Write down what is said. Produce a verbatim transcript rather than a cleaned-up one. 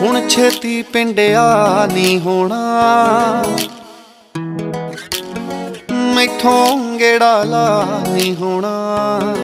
हुण छेती पिंडिया नी होना, मैथों गेड़ा ला नी होना।